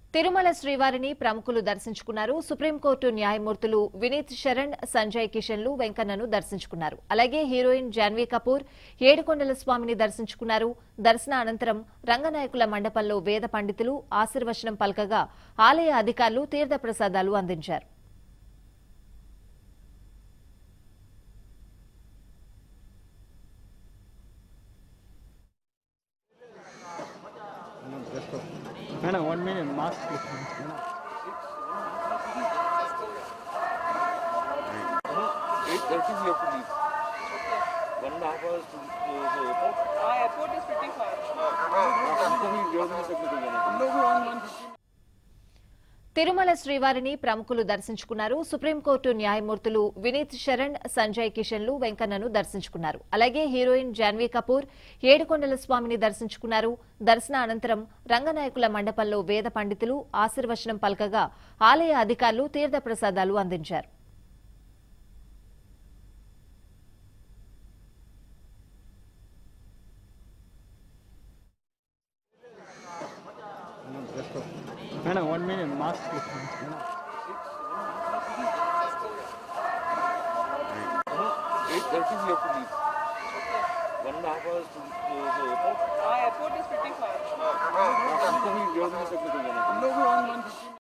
తిరుమల శ్రీవారిని ప్రముఖులు దర్శించుకున్నారు. సుప్రీంకోర్టు న్యాయమూర్తులు వినీత్ శరణ్, సంజయ్ కిషన్లు వెంకన్నను దర్శించుకున్నారు. అలాగే హీరోయిన్ జాన్వీ కపూర్ ఏడుకొండల స్వామిని దర్శించుకున్నారు. దర్శన అనంతరం రంగనాయకుల మండపంలో వేద పండితులు ఆశీర్వచనం పలకగా ఆలయ అధికారులు తీర్థప్రసాదాలు అందించారు. Madam, 1 minute, mask. Eight 30 we have to leave. 1.5 hours to the airport. Airport is pretty far. Tirumala శ్రీవారిని ప్రముఖులు దర్శించుకున్నారు. సుప్రీంకోర్టు న్యాయమూర్తులు వినీత్ శరణ్, సంజయ్ కిషన్లు వెంకన్నను దర్శించుకున్నారు. అలాగే హీరోయిన్ జాన్వీ కపూర్ ఏడుకొండల స్వామిని దర్శించుకున్నారు. దర్శన అనంతరం రంగనాయకుల మండపంలో వేద పండితులు ఆశీర్వచనం పలకగా ఆలయ అధికారులు తీర్థప్రసాదాలు అందించారు. Madam, 1 minute, mask. 8:30 we have to leave. 1.5 hours to the airport. Airport is pretty far.